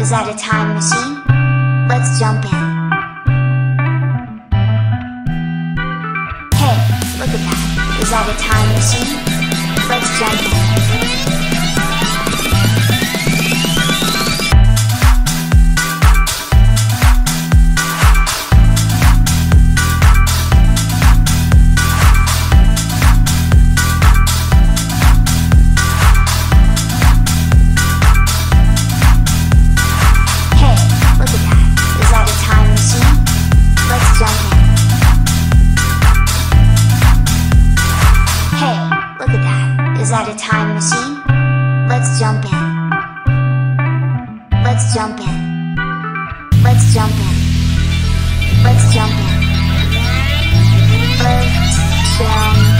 Is that a time machine? Let's jump in. Hey, look at that. Is that a time machine? Let's jump in. Is that a time machine? Let's jump in. Let's jump in. Let's jump in. Let's jump in. Let's jump in.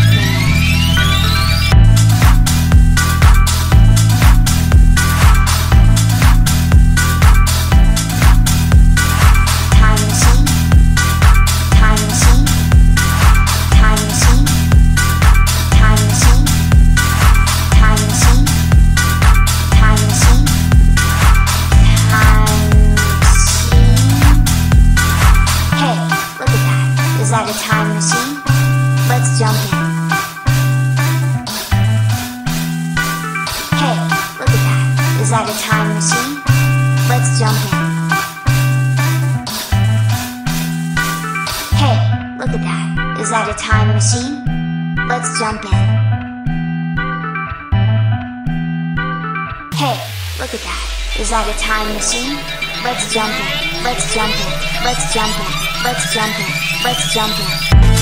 Is that a time machine? Let's jump in. Hey, look at that. Is that a time machine? Let's jump in. Hey, look at that. Is that a time machine? Let's jump in. Hey, look at that. Is that a time machine? Let's jump in. Let's jump in. Let's jump in. Let's jump in. Let's jump in.